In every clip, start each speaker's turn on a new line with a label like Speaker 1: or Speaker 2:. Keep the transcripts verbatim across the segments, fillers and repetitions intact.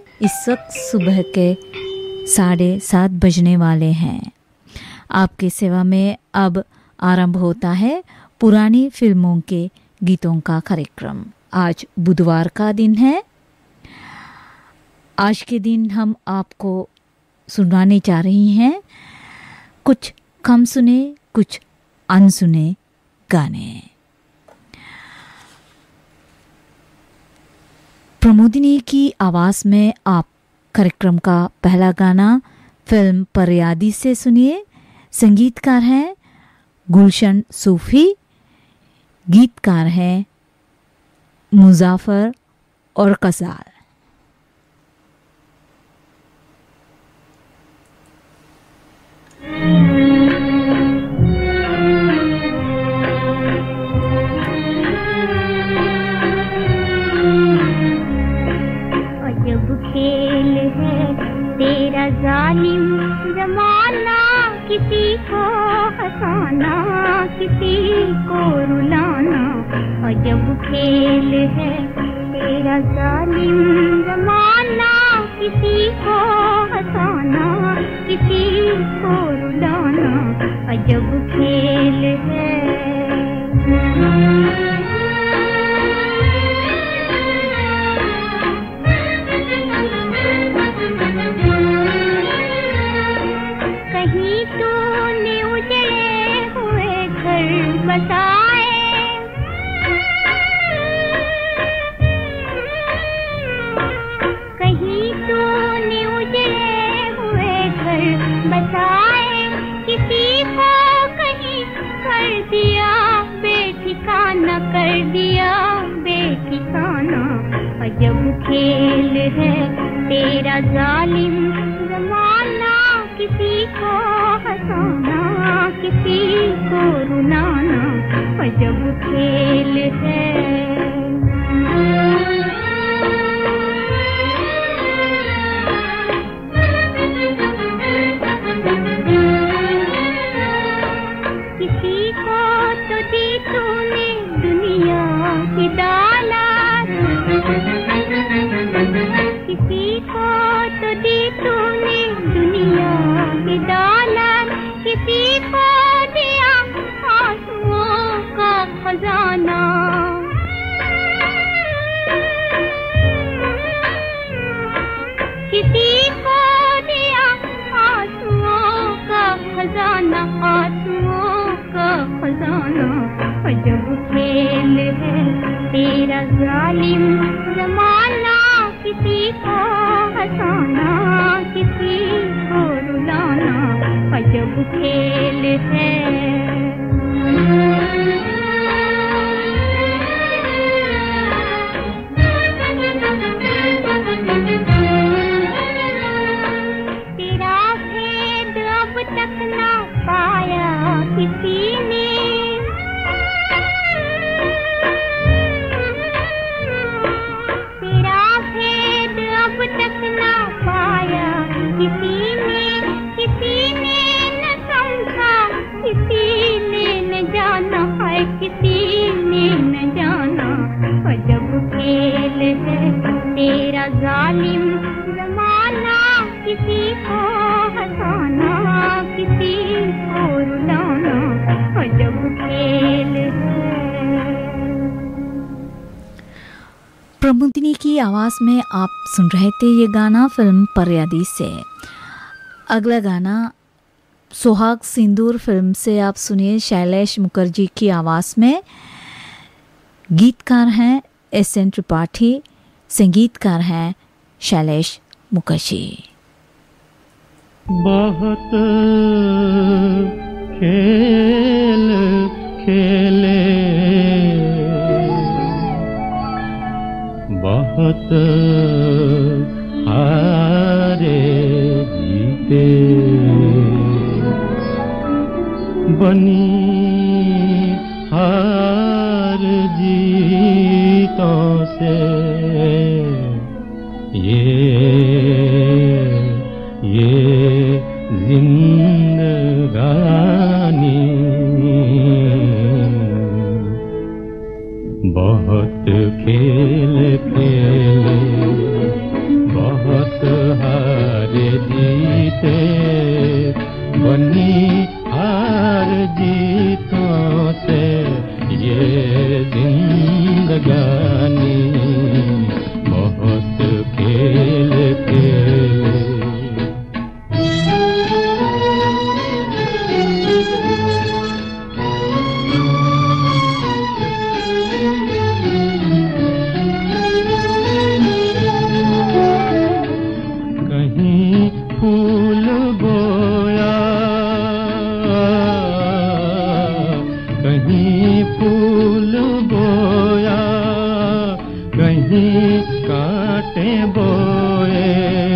Speaker 1: इस वक्त सुबह के साढ़े सात बजने वाले हैं। आपकी सेवा में अब आरंभ होता है पुरानी फिल्मों के गीतों का कार्यक्रम। आज बुधवार का दिन है। आज के दिन हम आपको सुनाने जा रही हैं कुछ कम सुने कुछ अनसुने गाने। प्रमोदिनी की आवाज़ में आप कार्यक्रम का पहला गाना फिल्म परयादी से सुनिए। संगीतकार हैं गुलशन सूफी, गीतकार हैं मुजाफर और कसाल।
Speaker 2: खेल है तेरा जालिम जमाना, किसी को हंसाना किसी को रुलाना। अजब खेल है तेरा जालिम जमाना, किसी को हंसाना किसी को रुलाना। अजब खेल है। कहीं तूने उजड़े हुए घर बसाए, किसी को कहीं कर दिया बेठिकाना, कर दिया बेठिकाना। अजब खेल है तेरा जालिम जमाना, किसी को हंसाना किसी को रुलाना। अजब खेल है। किसी को तो दी तूने दुनिया की दौलत, किसी को तो दी तूने दुनिया की दौलत, किसी को दिया आंसुओं का खजाना। किसी को दिया आंसुओं का खजाना, आंसुओं का खजाना। अजब खेल है तेरा जालिम जमाना, किसी को हंसाना किसी को रुलाना। अजब खेल है। तेरा भेद अब तक ना पाया किसी ने, तेरा भेद अब तक ना पाया किसी ने, किसी ने न समझा किसी ने न जाना है, किसी ने न जाना। अजब खेल है तेरा जालिम जमाना, किसी को हंसाना किसी को रुलाना। अजब खेल है।
Speaker 1: प्रमोदिनी की आवाज़ में आप सुन रहे थे ये गाना फिल्म परयादी से। अगला गाना सुहाग सिंदूर फिल्म से आप सुनिए शैलेश मुखर्जी की आवाज़ में। गीतकार हैं एस एन त्रिपाठी, संगीतकार हैं शैलेश मुखर्जी।
Speaker 3: बहुत खेल खेले बहुत हारे जीते, बनी हार जीतों से ये ये जिंदगानी। बहुत खेल खेले बहुत बनी हार जीतों से ये जिंदगानी बहुत खेल खेले। कहीं फूल बोया, कहीं फूल बोया, कहीं कांटे बोए,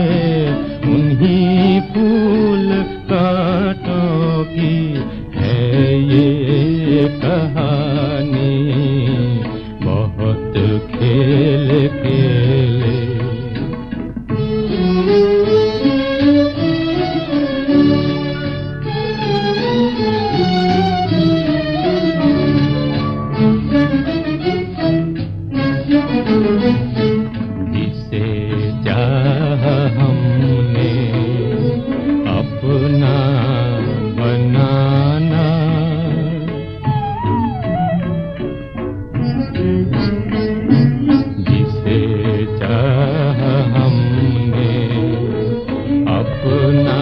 Speaker 3: उन्हीं फूल कांटों की है ये कहानी बहुत खेल खेले। जिसे चाह हमने अपना बनाना, जिसे चाह हमने अपना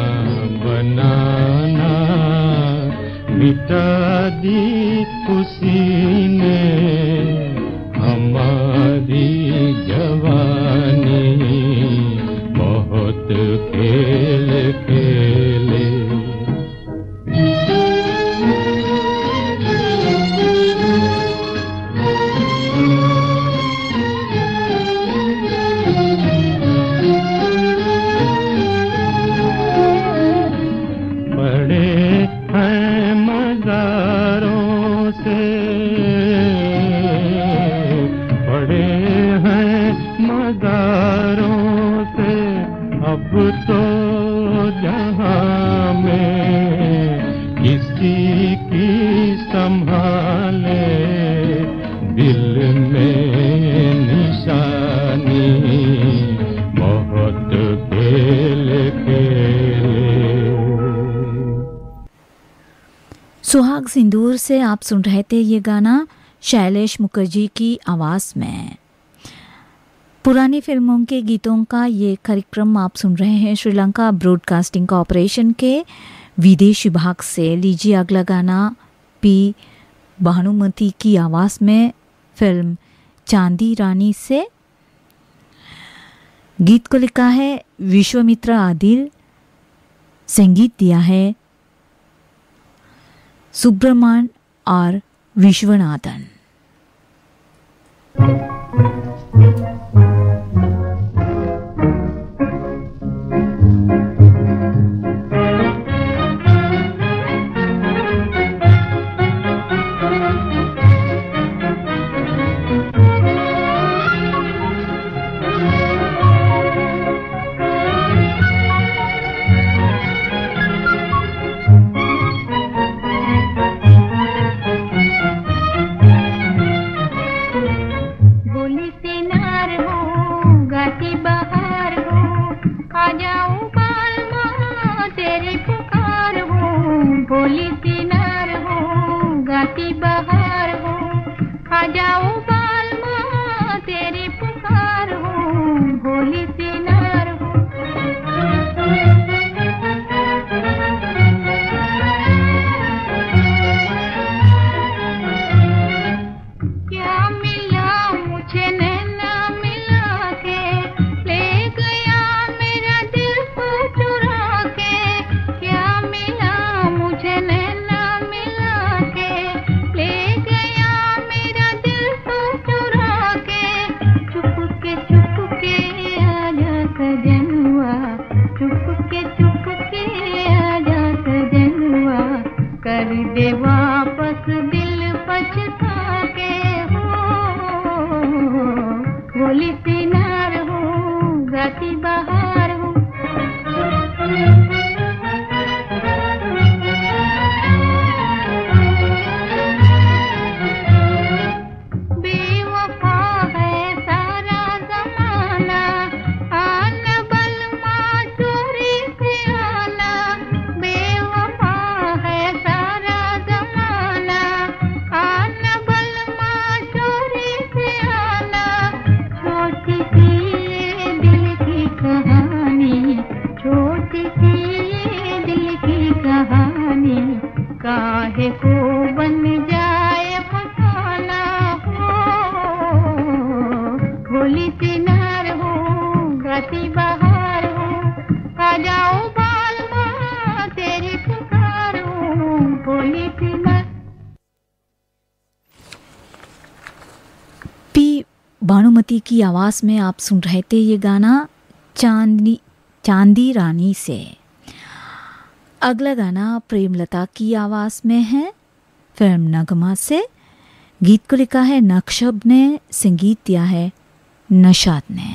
Speaker 3: बनाना, मिटा दी उसी ने हमारी जवानी बहुत खेल खेले। पड़े हैं मज़ारों से, पड़े हैं मज़ारों से अब तो जहां में किसी की संभाले दिल में निशानी बहुत खेल खेले।
Speaker 1: सुहाग सिंदूर से आप सुन रहे थे ये गाना शैलेश मुखर्जी की आवाज़ में। पुरानी फिल्मों के गीतों का ये कार्यक्रम आप सुन रहे हैं श्रीलंका ब्रॉडकास्टिंग कॉरपोरेशन के विदेश विभाग से। लीजिए अगला गाना पी भानुमति की आवाज़ में फिल्म चांदी रानी से। गीत को लिखा है विश्वामित्रा आदिल, संगीत दिया है सुब्रमण्यम और विश्वनाथन।
Speaker 2: बेवफा हंसी बहार हूँ, आ जाओ बाल माँ तेरी पुकार हूँ, भोली सी मैं।
Speaker 1: पी भानुमति की आवाज़ में आप सुन रहे थे ये गाना चांदनी चांदी रानी से। अगला गाना प्रेमलता की आवाज़ में है, फिल्म नगमा से। गीत को लिखा है नक्शब ने, संगीत दिया है नशाद ने।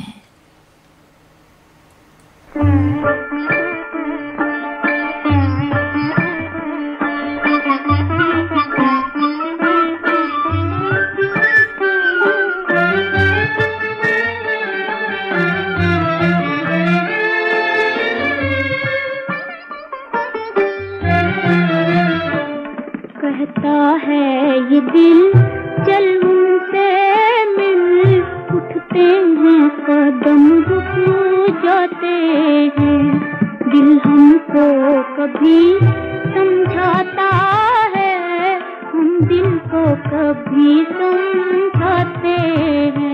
Speaker 2: कहता है ये दिल चल उनसे मिल, उठते हैं कदम रुक जाते हैं, दिल हमको कभी समझाता है, हम दिल को कभी समझाते हैं।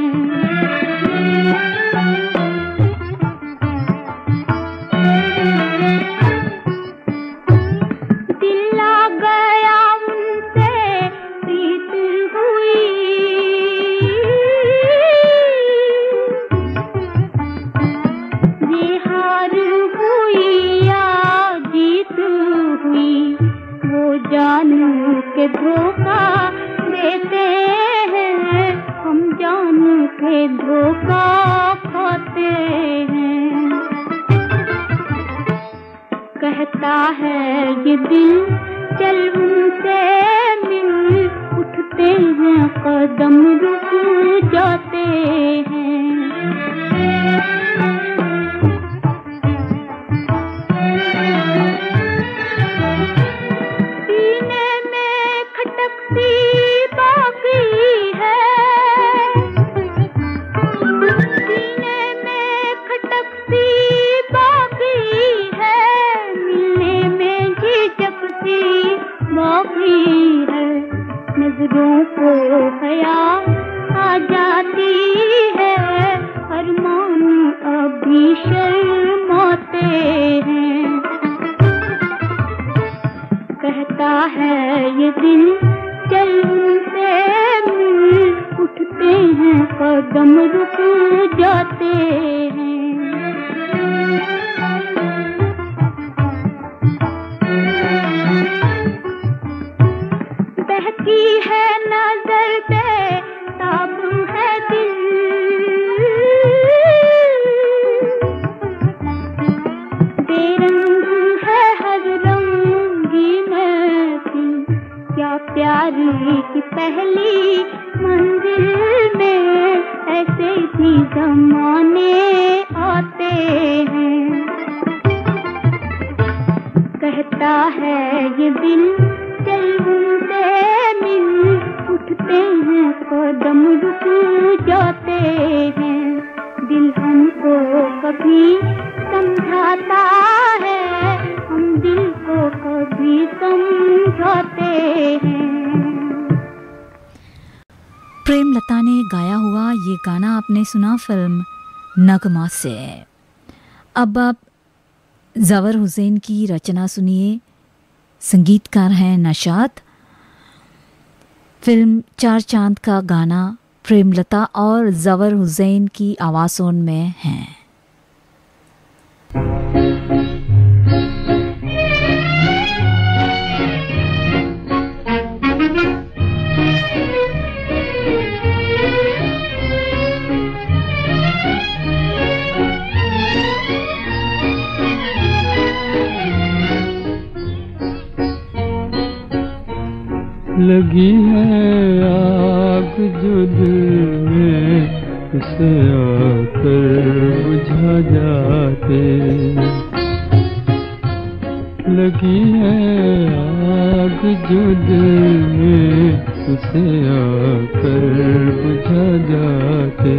Speaker 2: दिल आ गया उनसे प्रीत हुई, ये हार हुई या जीत हुई, वो जान के धोखा देते हैं, हम जान के धोखा खाते हैं। कहता है ये दिल चल उनसे मिल, उठते हैं कदम रुक जाते हैं। सीने में खटक सी बाकी है, सीने में खटक सी बाकी है, मिलने में झिझक सी बाकी है, नजरों को हया आ जाती है, अरमान अभी शर्माते हैं। कहता है ये दिल चल उनसे मिल, उठते हैं कदम रुक जाते हैं। बहकी है नजर पे ताब है दिल, बेरंग है हर रंगी महफिल, क्या प्यार की पहली मंजिल में ऐसे भी जमाने आते हैं। कहता है ये दिल चल उनसे मिल, उठते हैं कदम रुक जाते हैं, दिल हमको कभी समझाता है, हम दिल को कभी समझाते हैं।
Speaker 1: प्रेमलता ने गाया हुआ ये गाना आपने सुना फिल्म नगमा से। अब आप जवर हुसैन की रचना सुनिए, संगीतकार हैं नशाद। फिल्म चार चांद का गाना प्रेमलता और जवर हुसैन की आवाज़ों में है।
Speaker 3: लगी है आग जो दिल में, उसे आकर बुझा जाते। लगी है आग जो दिल में, उसे आकर बुझा जाते।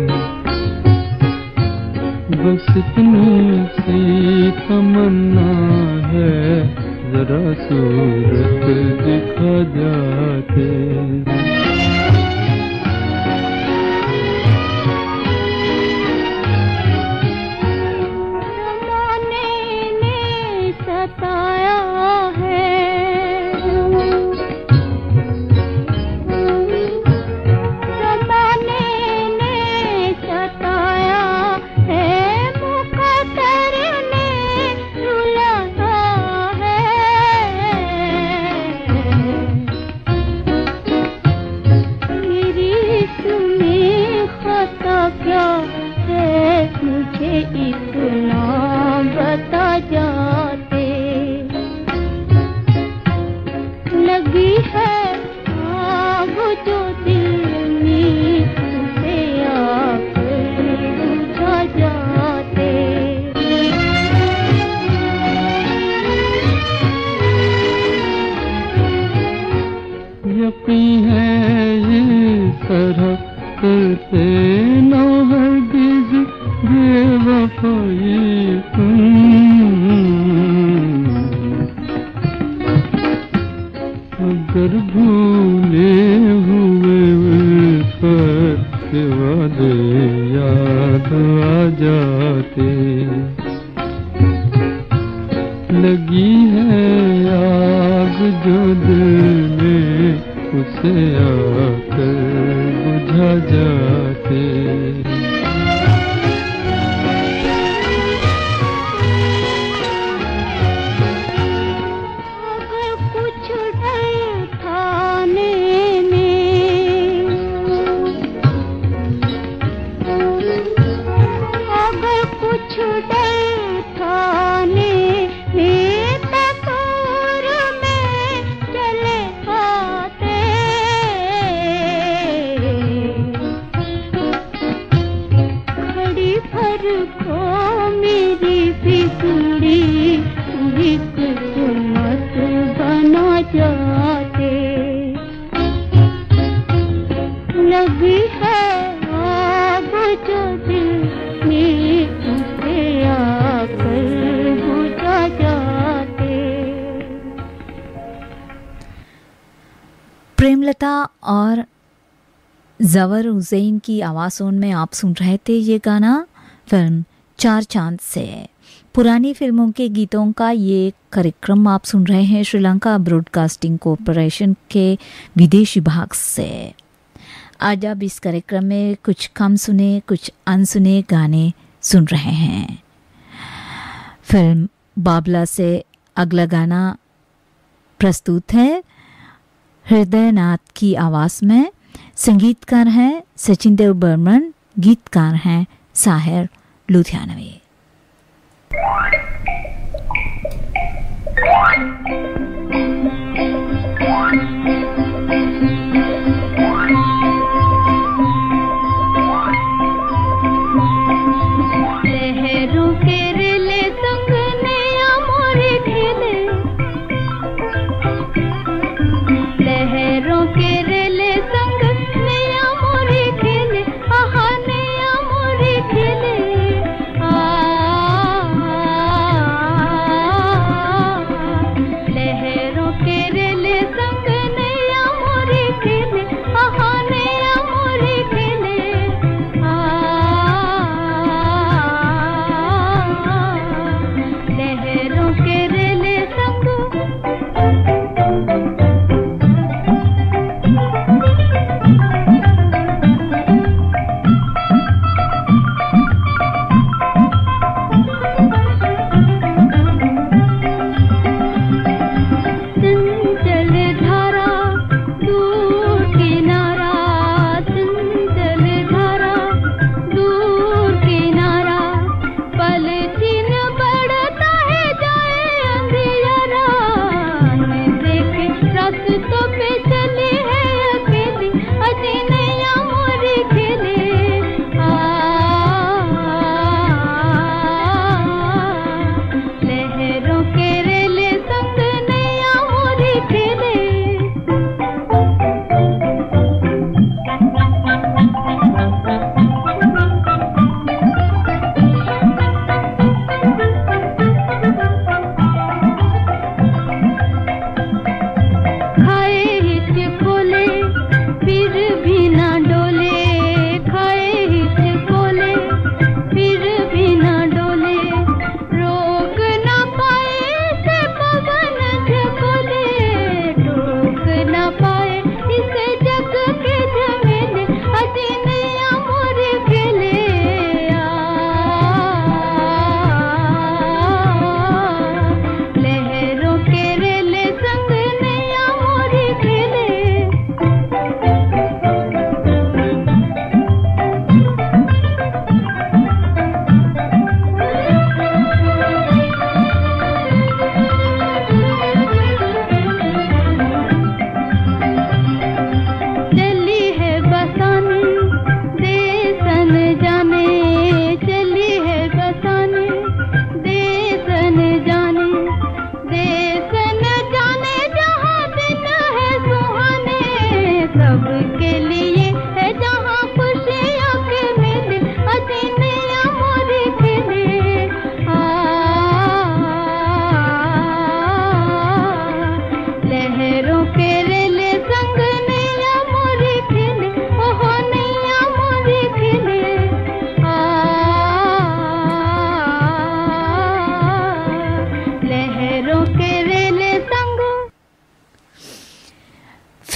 Speaker 3: बस इतनी सी तमन्ना है, जरा सूरत दिखा जाते।
Speaker 2: कितना बता जाते। लगी है आग जो दिल में उसे आकर बुझा जाते।
Speaker 3: यकीन है ये तरह करते ना हरगिज़ बेवफाई तुम। अगर भूले हुए उल्फत के वादे याद आ जाते। लगी है आग जो दिल में उसे आकर बुझा जाते।
Speaker 2: अगर कुछ डर थाने में, अगर कुछ डर थाने में तकूर में चले आते। खड़ी भर को मेरी बिगड़ी एक सुमत बना जाते। लगी है आग जो दिल में उसे आकर बुझा जाते।
Speaker 1: प्रेमलता और जवर हुसैन की आवाज़ों में आप सुन रहे थे ये गाना फिल्म चार चांद से। पुरानी फिल्मों के गीतों का ये कार्यक्रम आप सुन रहे हैं श्रीलंका ब्रॉडकास्टिंग कॉरपोरेशन के विदेशी भाग से। आज आप इस कार्यक्रम में कुछ कम सुने कुछ अनसुने गाने सुन रहे हैं। फिल्म बाबला से अगला गाना प्रस्तुत है हृदयनाथ की आवाज़ में। संगीतकार हैं सचिन देव बर्मन, गीतकार हैं साहिर लुधियानवी।
Speaker 2: लहरों के रेले संग नया मोरे खेले। लहरों के रेले संग नया मोरे खेले। आहा नया मोरे खेले। आ, आ, आ, आ,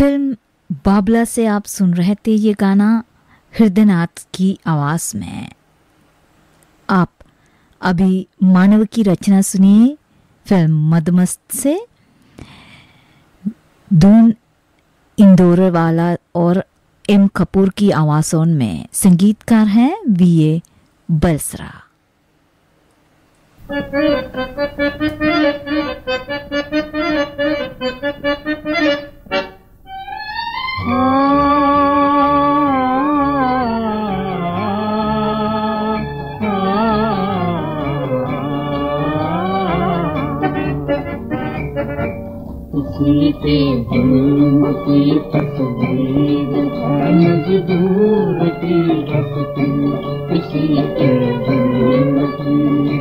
Speaker 1: फिल्म बाबला से आप सुन रहे थे ये गाना हृदयनाथ की आवाज में। आप अभी मानव की रचना सुनिए फिल्म मदमस्त से। धून इंदौरवाला और एम कपूर की आवाज़ों में संगीतकार हैं वी ए बलसरा।
Speaker 2: किसी के जुल्म की तस्वीर है मजबूर की हस्ती, किसी के जुल्म की।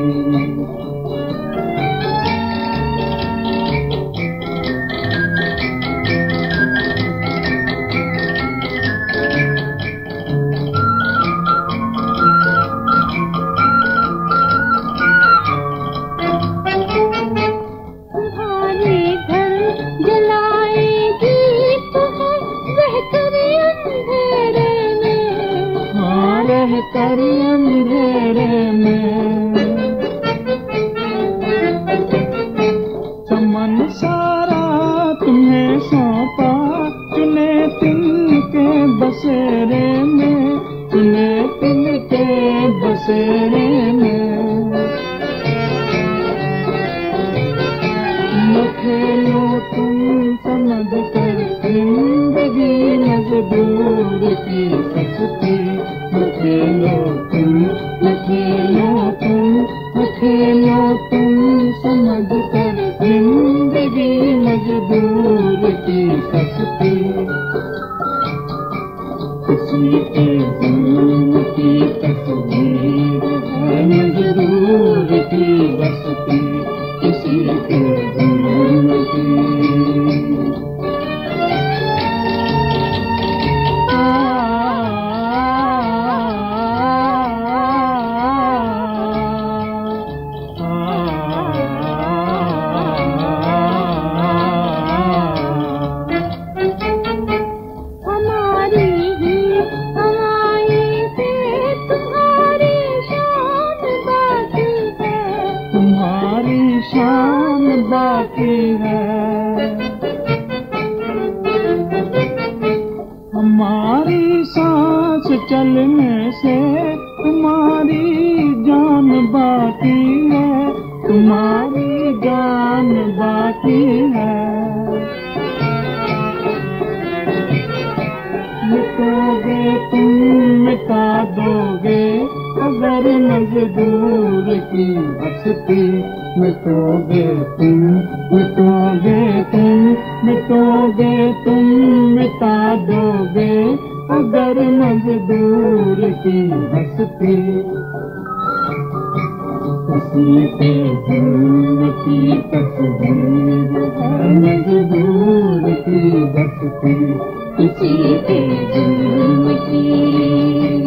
Speaker 2: चमन सारा तुम्हें सौंपा, चुने तिनके बसेरे में, चुने तिनके बसेरे में। न खेलो तुम समझ कर जिंदगी मजबूर की सस्ती, न खेलो तुम, न खेलो तुम, न खेलो तुम समझ कर जिंदगी मजबूर की सस्ती। किसी के जुल्म की तस्वीर है मजबूर की बस्ती, किसी के जुल्म की। बाकी है हमारी सांस चलने से, तुम्हारी जान बाकी है, तुम्हारी जान बाकी है। मिटोगे तुम, मिटा दोगे अगर मजदूर की हस्ती, मिटोगे तुम, मिटोगे तुम, मिटोगे तुम, मिटा दोगे अगर मजदूर की हस्ती। किसी के जुल्म की तस्वीर है मजदूर की बस्ती, किसी के जुल्म की।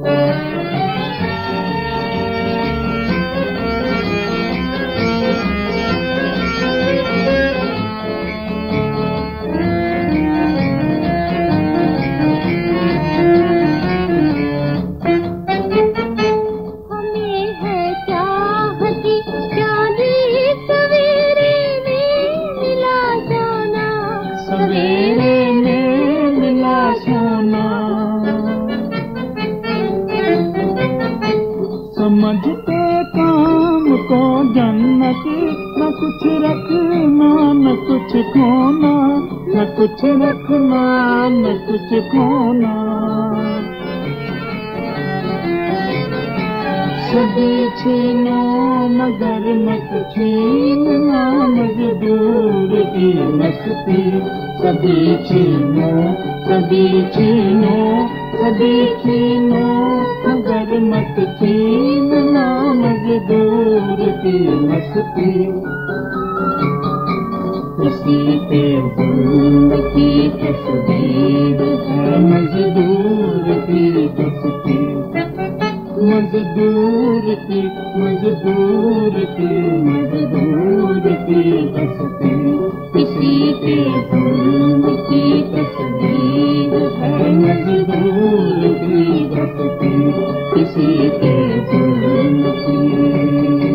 Speaker 2: समझते काम को जन्नत, न कुछ रखना न कुछ खोना, न कुछ रखना न कुछ खोना। सभी छीनो मगर मत छीनना मजदूर की मस्ती, सभी छीनो, सभी छीनो, सभी छीनो मगर मत छीनना मजदूर की मस्ती। किसी के जुल्म की तस्वीर है मजदूर की बस्ती, मजदूर की, मजदूर की, मजदूर की बस्ती। किसी के जुल्म की तस्वीर है मजबूर भी बसती किसी के जुल्म की।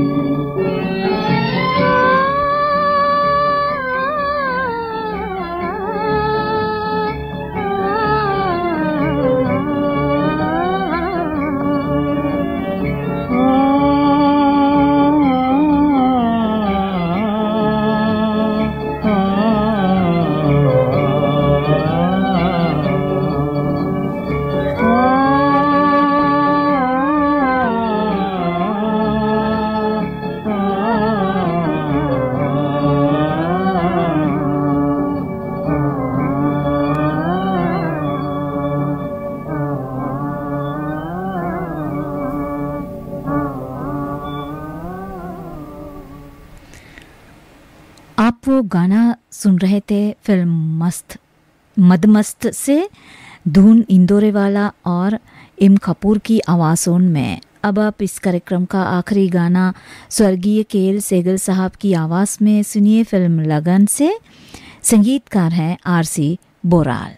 Speaker 1: आप वो गाना सुन रहे थे फिल्म मस्त मदमस्त से, धून इंदौरेवाला और एम कपूर की आवाज़ों में। अब आप इस कार्यक्रम का आखिरी गाना स्वर्गीय के एल सेगल साहब की आवाज़ में सुनिए फिल्म लगन से। संगीतकार हैं आर सी बोराल।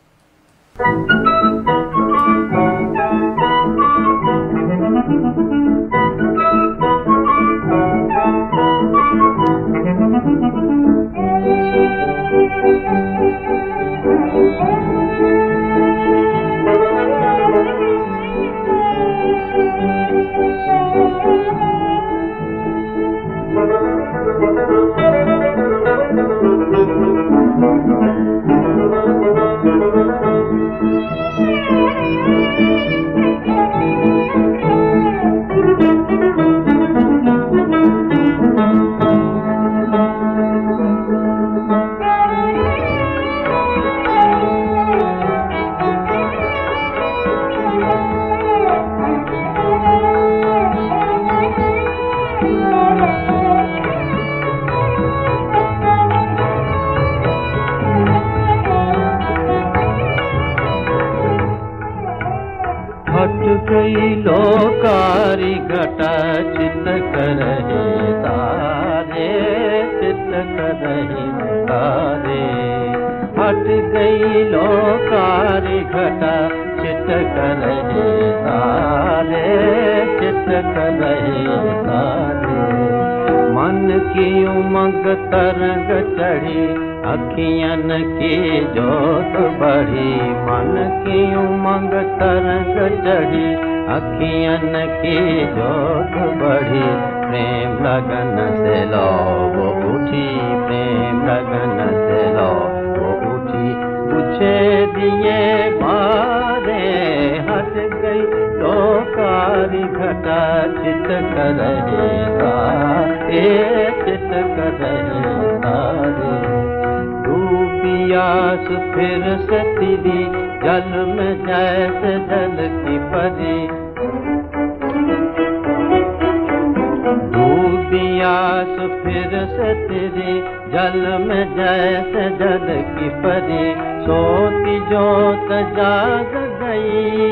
Speaker 1: लोकारी घटा चित करहे तारे चित करहे तारे। हट गई लोकारी घटा चित करहे तारे चित करहे तारे। मन की उमंग तरंग चढ़ी अखियन की जोत बढ़ी। मन की उमंग तरंग चढ़ी अखियन की जोत बढ़ी। प्रेम लगन से लो वो उठी प्रेम लगन से लो वो उठी। पूछे दिए बारे हट गई लोकारी घटा चित करहे तारे चित करहे तारे। डूबियास फिर से तिरी जल में जैसे जल की परी। डूबियास फिर से तिरी जल में जैसे जल की परी। सोती जोत जाग गई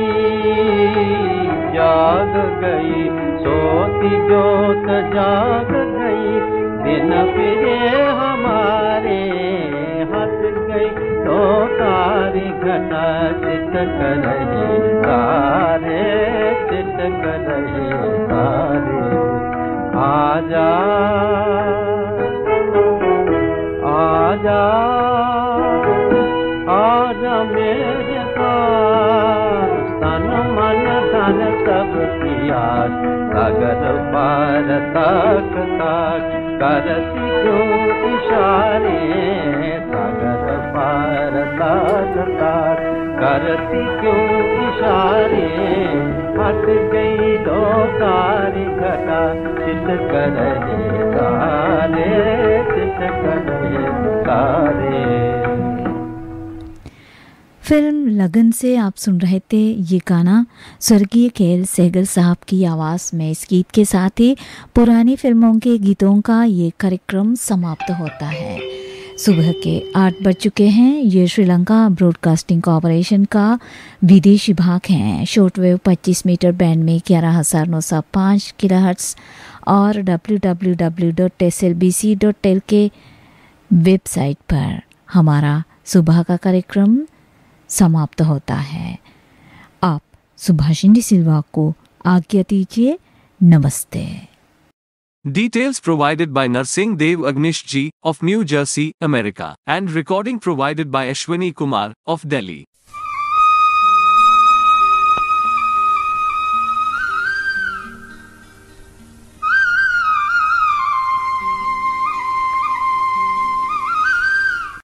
Speaker 1: जाग गई सोती जोत जाग गई। दिन फिरे हमारे हट गई लोकारी घटा चित करहे तारे चित करहे तारे। आजा आजा आजा मेरे पास तन मन धन सब किया। सागर पार तक तक करती क्यों इशारे। सागर पार तक तक करती क्यों इशारे। हट गई लोकारी घटा चित करहे तारे चित करहे तारे। फिल्म लगन से आप सुन रहे थे ये गाना स्वर्गीय के एल सेगल साहब की आवाज़ में। इस गीत के साथ ही पुरानी फिल्मों के गीतों का ये कार्यक्रम समाप्त होता है। सुबह के आठ बज चुके हैं। ये श्रीलंका ब्रॉडकास्टिंग कॉरपोरेशन का विदेशी भाग है। शॉर्टवेव पच्चीस मीटर बैंड में ग्यारह हज़ार नौ सौ पाँच किलोहर्ट्ज़ और W W W dot S L B C dot L K website पर हमारा सुबह का कार्यक्रम समाप्त होता है। आप सुभाषिनी सिल्वा को आज्ञा दीजिए। नमस्ते।
Speaker 4: Details provided by Narsingh Dev Agnish Ji of New Jersey, America, and recording provided by Ashwini Kumar of Delhi.